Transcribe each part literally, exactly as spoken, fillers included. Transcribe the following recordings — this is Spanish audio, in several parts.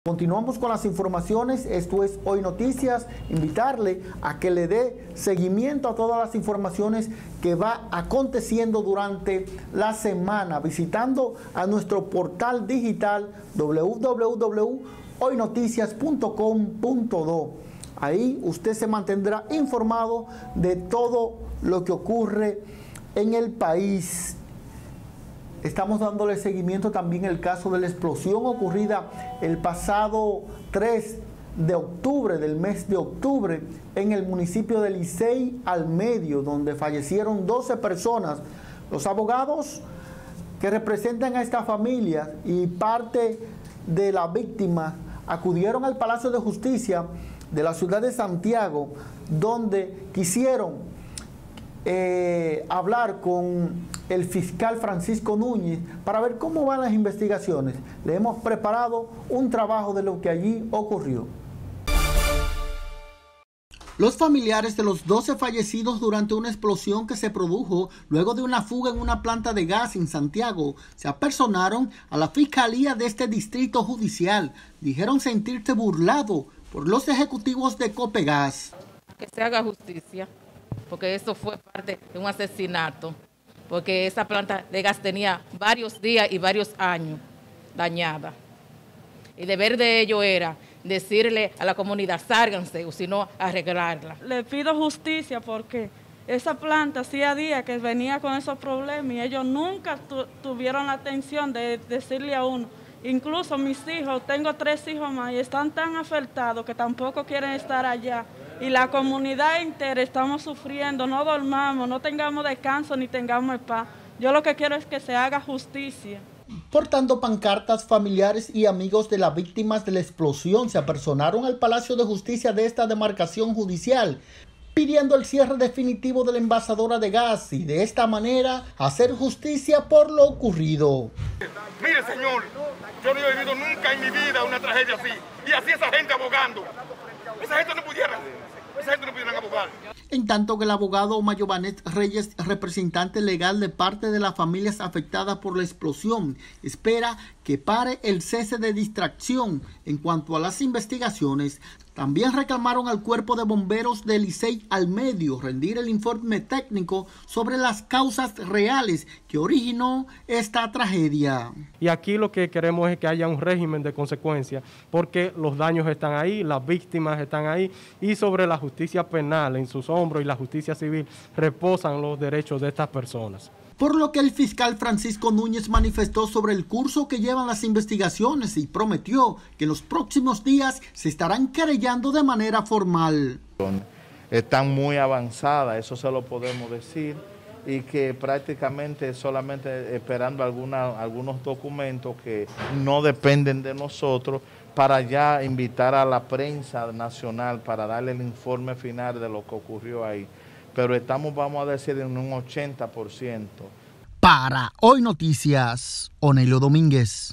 Continuamos con las informaciones, esto es Hoy Noticias, invitarle a que le dé seguimiento a todas las informaciones que va aconteciendo durante la semana, visitando a nuestro portal digital doble u doble u doble u punto hoy noticias punto com punto do. Ahí usted se mantendrá informado de todo lo que ocurre en el país. Estamos dándole seguimiento también al caso de la explosión ocurrida el pasado tres de octubre, del mes de octubre, en el municipio de Licey al Medio, donde fallecieron doce personas. Los abogados que representan a esta familia y parte de la víctima acudieron al Palacio de Justicia de la ciudad de Santiago, donde quisieron Eh, hablar con el fiscal Francisco Núñez para ver cómo van las investigaciones. Le hemos preparado un trabajo de lo que allí ocurrió. Los familiares de los doce fallecidos durante una explosión que se produjo luego de una fuga en una planta de gas en Santiago se apersonaron a la fiscalía de este distrito judicial. Dijeron sentirse burlado por los ejecutivos de Copegas. Que se haga justicia, porque eso fue parte de un asesinato, porque esa planta de gas tenía varios días y varios años dañada. Y deber de ello era decirle a la comunidad, sárganse, o si no, arreglarla. Le pido justicia porque esa planta hacía días que venía con esos problemas y ellos nunca tu, tuvieron la atención de decirle a uno. Incluso mis hijos, tengo tres hijos más y están tan afectados que tampoco quieren estar allá. Y la comunidad entera estamos sufriendo, no dormamos, no tengamos descanso ni tengamos paz. Yo lo que quiero es que se haga justicia. Portando pancartas, familiares y amigos de las víctimas de la explosión se apersonaron al Palacio de Justicia de esta demarcación judicial, pidiendo el cierre definitivo de la envasadora de gas y de esta manera hacer justicia por lo ocurrido. Mire, señor, yo no he vivido nunca en mi vida una tragedia así, y así esa gente abogando. Esa gente no pudiera, esa gente no pudiera abogar. En tanto que el abogado Mayobanet Reyes, representante legal de parte de las familias afectadas por la explosión, espera que pare el cese de distracción en cuanto a las investigaciones. También reclamaron al Cuerpo de Bomberos de Licey al Medio rendir el informe técnico sobre las causas reales que originó esta tragedia. Y aquí lo que queremos es que haya un régimen de consecuencias, porque los daños están ahí, las víctimas están ahí, y sobre la justicia penal en sus hombros y la justicia civil reposan los derechos de estas personas. Por lo que el fiscal Francisco Núñez manifestó sobre el curso que llevan las investigaciones y prometió que en los próximos días se estarán querellando de manera formal. Están muy avanzadas, eso se lo podemos decir, y que prácticamente solamente esperando alguna, algunos documentos que no dependen de nosotros para ya invitar a la prensa nacional para darle el informe final de lo que ocurrió ahí. Pero estamos, vamos a decir, en un ochenta por ciento. Para Hoy Noticias, Onelio Domínguez.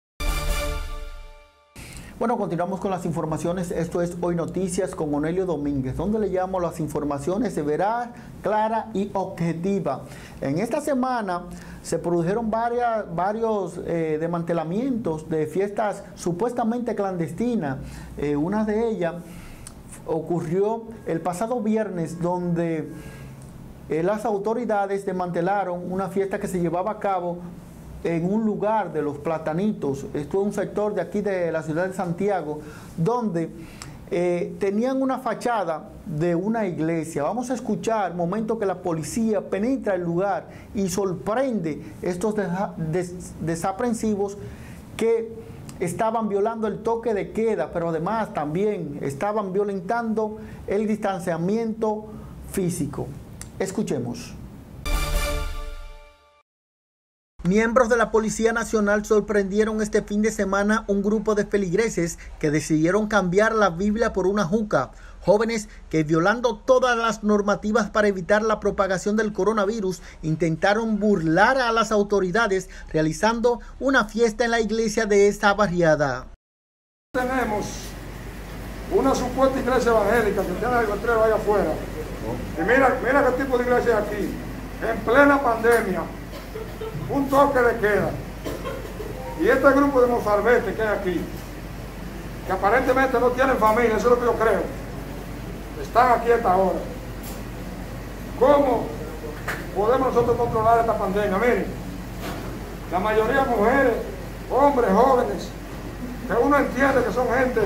Bueno, continuamos con las informaciones. Esto es Hoy Noticias con Onelio Domínguez, donde le llevamos las informaciones de veraz, clara y objetiva. En esta semana se produjeron varias, varios eh, desmantelamientos de fiestas supuestamente clandestinas. Eh, una de ellas ocurrió el pasado viernes, donde eh, las autoridades desmantelaron una fiesta que se llevaba a cabo en un lugar de Los Platanitos. Esto es un sector de aquí de la ciudad de Santiago, donde eh, tenían una fachada de una iglesia. Vamos a escuchar el momento que la policía penetra el lugar y sorprende estos des desaprensivos que estaban violando el toque de queda, pero además también estaban violentando el distanciamiento físico. Escuchemos. Miembros de la Policía Nacional sorprendieron este fin de semana un grupo de feligreses que decidieron cambiar la Biblia por una juca. Jóvenes que, violando todas las normativas para evitar la propagación del coronavirus, intentaron burlar a las autoridades realizando una fiesta en la iglesia de esta barriada. Tenemos una supuesta iglesia evangélica que tiene el letrero ahí afuera. Y mira, mira qué tipo de iglesia es aquí, en plena pandemia, un toque de queda. Y este grupo de mozalbetes que hay aquí, que aparentemente no tienen familia, eso es lo que yo creo, están aquí a esta hora. ¿Cómo podemos nosotros controlar esta pandemia? Miren, la mayoría mujeres, hombres, jóvenes, que uno entiende que son gente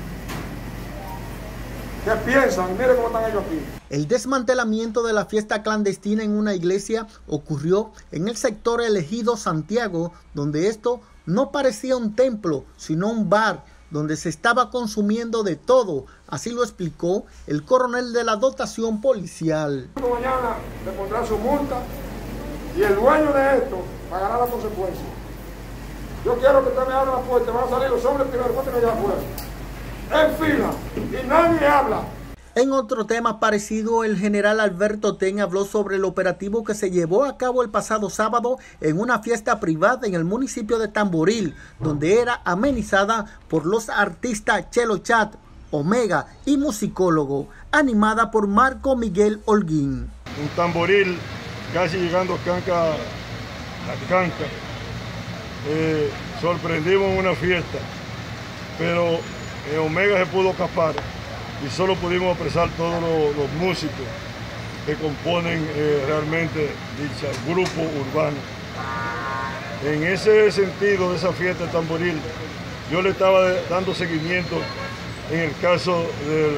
que piensan, miren cómo están ellos aquí. El desmantelamiento de la fiesta clandestina en una iglesia ocurrió en el sector elegido Santiago, donde esto no parecía un templo, sino un bar, donde se estaba consumiendo de todo. Así lo explicó el coronel de la dotación policial. Mañana le pondrán su multa y el dueño de esto pagará las consecuencias. Yo quiero que usted me abra la puerta, van a salir los hombres primero, pónganme allá afuera, en fila, y nadie habla. En otro tema parecido, el general Alberto Ten habló sobre el operativo que se llevó a cabo el pasado sábado en una fiesta privada en el municipio de Tamboril, donde era amenizada por los artistas Chelo Chat, Omega y musicólogo, animada por Marco Miguel Holguín. En Tamboril, casi llegando a Canca, a Canca, eh, sorprendimos una fiesta, pero eh, Omega se pudo escapar y solo pudimos apresar todos los, los músicos que componen eh, realmente dicho grupo urbano. En ese sentido de esa fiesta de Tamboril, yo le estaba dando seguimiento en el caso del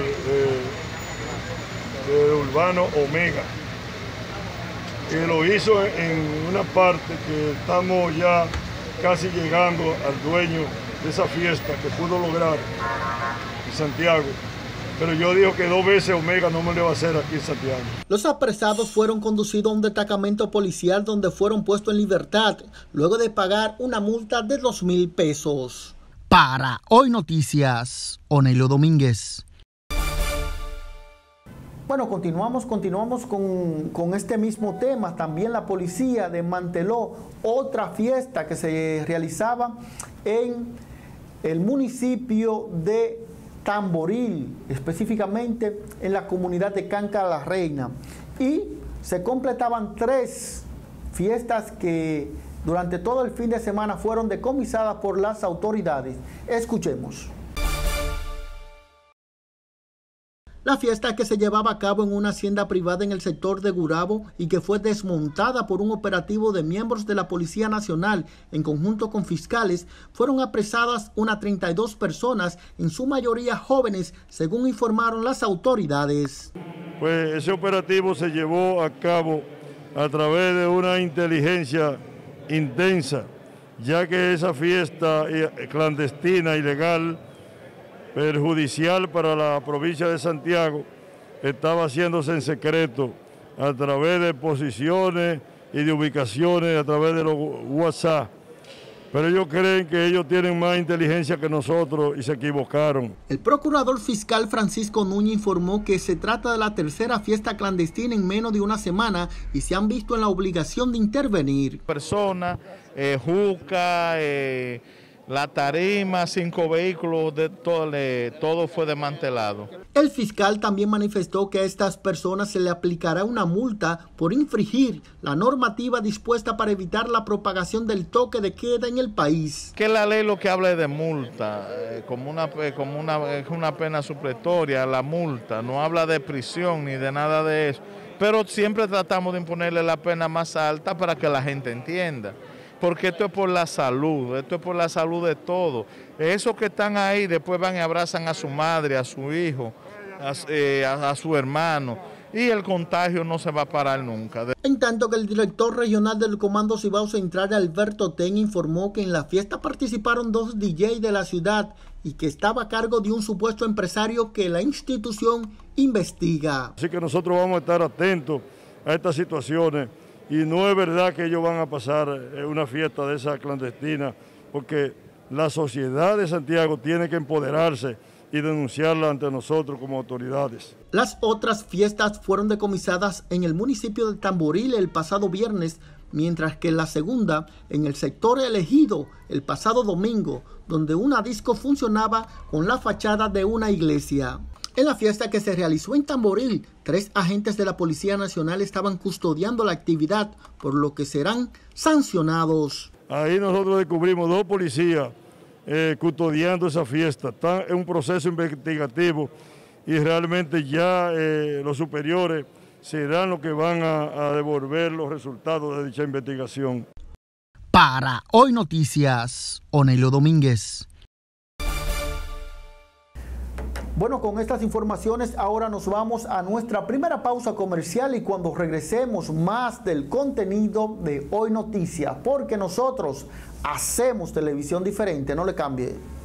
de, de urbano Omega, que lo hizo en una parte que estamos ya casi llegando al dueño de esa fiesta que pudo lograr en Santiago. Pero yo digo que dos veces Omega no me lo va a hacer aquí en Santiago. Los apresados fueron conducidos a un destacamento policial donde fueron puestos en libertad, luego de pagar una multa de dos mil pesos. Para Hoy Noticias, Onelio Domínguez. Bueno, continuamos, continuamos con, con este mismo tema. También la policía desmanteló otra fiesta que se realizaba en el municipio de Tamboril, específicamente en la comunidad de Canca la Reina, y se completaban tres fiestas que durante todo el fin de semana fueron decomisadas por las autoridades. Escuchemos. La fiesta, que se llevaba a cabo en una hacienda privada en el sector de Gurabo y que fue desmontada por un operativo de miembros de la Policía Nacional en conjunto con fiscales, fueron apresadas unas treinta y dos personas, en su mayoría jóvenes, según informaron las autoridades. Pues ese operativo se llevó a cabo a través de una inteligencia intensa, ya que esa fiesta clandestina, ilegal, perjudicial para la provincia de Santiago, estaba haciéndose en secreto a través de posiciones y de ubicaciones, a través de los WhatsApp. Pero ellos creen que ellos tienen más inteligencia que nosotros y se equivocaron. El procurador fiscal Francisco Núñez informó que se trata de la tercera fiesta clandestina en menos de una semana y se han visto en la obligación de intervenir. Personas, eh, juca, eh, la tarima, cinco vehículos, de todo, le, todo fue desmantelado. El fiscal también manifestó que a estas personas se le aplicará una multa por infringir la normativa dispuesta para evitar la propagación del toque de queda en el país. Que la ley lo que habla es de multa, eh, como, una, eh, como una, eh, una pena supletoria, la multa, no habla de prisión ni de nada de eso, pero siempre tratamos de imponerle la pena más alta para que la gente entienda. Porque esto es por la salud, esto es por la salud de todos. Esos que están ahí después van y abrazan a su madre, a su hijo, a, eh, a, a su hermano, y el contagio no se va a parar nunca. En tanto que el director regional del Comando Cibao Central, Alberto Ten, informó que en la fiesta participaron dos D J de la ciudad y que estaba a cargo de un supuesto empresario que la institución investiga. Así que nosotros vamos a estar atentos a estas situaciones. Y no es verdad que ellos van a pasar una fiesta de esa clandestina, porque la sociedad de Santiago tiene que empoderarse y denunciarla ante nosotros como autoridades. Las otras fiestas fueron decomisadas en el municipio de Tamboril el pasado viernes, mientras que la segunda en el sector elegido el pasado domingo, donde una disco funcionaba con la fachada de una iglesia. En la fiesta que se realizó en Tamboril, tres agentes de la Policía Nacional estaban custodiando la actividad, por lo que serán sancionados. Ahí nosotros descubrimos dos policías eh, custodiando esa fiesta. Está en un proceso investigativo y realmente ya eh, los superiores serán los que van a, a devolver los resultados de dicha investigación. Para Hoy Noticias, Onelio Domínguez. Bueno, con estas informaciones ahora nos vamos a nuestra primera pausa comercial y cuando regresemos más del contenido de Hoy Noticias, porque nosotros hacemos televisión diferente, no le cambie.